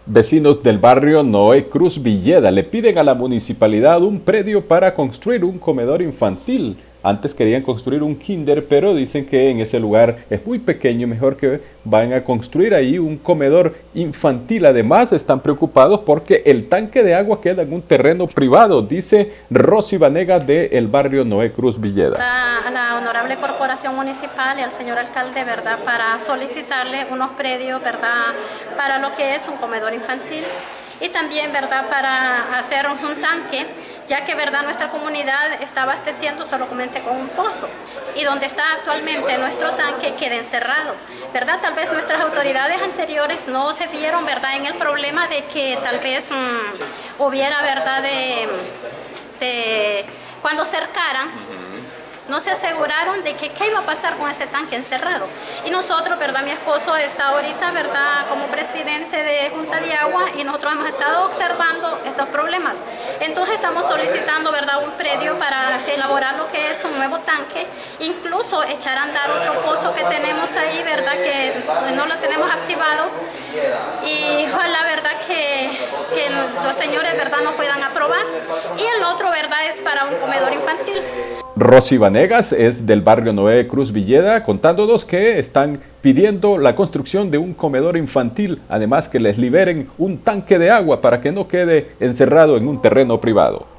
Vecinos del barrio Noé Cruz Villeda le piden a la municipalidad un predio para construir un comedor infantil. Antes querían construir un kinder, pero dicen que en ese lugar es muy pequeño, mejor que van a construir ahí un comedor infantil. Además, están preocupados porque el tanque de agua queda en un terreno privado, dice Rosy Vanegas del barrio Noé Cruz Villeda. A la honorable corporación municipal y al señor alcalde, ¿verdad?, para solicitarle unos predios, ¿verdad?, para lo que es un comedor infantil y también, ¿verdad?, para hacer un tanque, ya que, ¿verdad?, nuestra comunidad está abasteciendo solamente con un pozo y donde está actualmente nuestro tanque queda encerrado, ¿verdad? Tal vez nuestras autoridades anteriores no se vieron, ¿verdad?, en el problema de que tal vez hubiera, ¿verdad?, cuando cercaran, no se aseguraron de que qué iba a pasar con ese tanque encerrado. Y nosotros, ¿verdad?, mi esposo está ahorita, ¿verdad?, como presidente de Junta de Agua y nosotros hemos estado observando estos problemas. Entonces estamos solicitando, ¿verdad?, un predio para elaborar lo que es un nuevo tanque, incluso echar a andar otro pozo que tenemos ahí, ¿verdad?, que no lo tenemos activado. Y ojalá, ¿verdad?, que los señores, ¿verdad?, no puedan aprobar. Y el otro, ¿verdad?, es para un comedor infantil. Rosy Vanegas es del barrio Noé Cruz Villeda, contándonos que están pidiendo la construcción de un comedor infantil, además que les liberen un tanque de agua para que no quede encerrado en un terreno privado.